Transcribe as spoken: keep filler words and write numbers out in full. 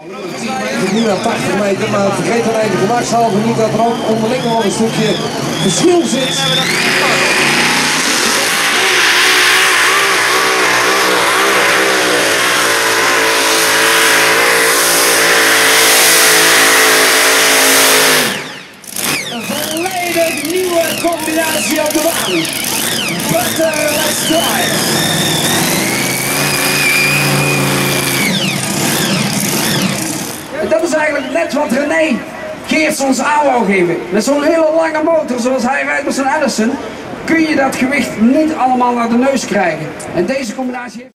Nu naar tachtig meter, maar vergeet dan even gemakshalve niet dat er ook onderling nog een stukje verschil zit. Een volledig nieuwe combinatie op de baan. Butter, let's try. Dat is eigenlijk net wat René Geerts ons aan wou geven. Met zo'n hele lange motor zoals hij rijdt met zijn Allison kun je dat gewicht niet allemaal naar de neus krijgen. En deze combinatie heeft...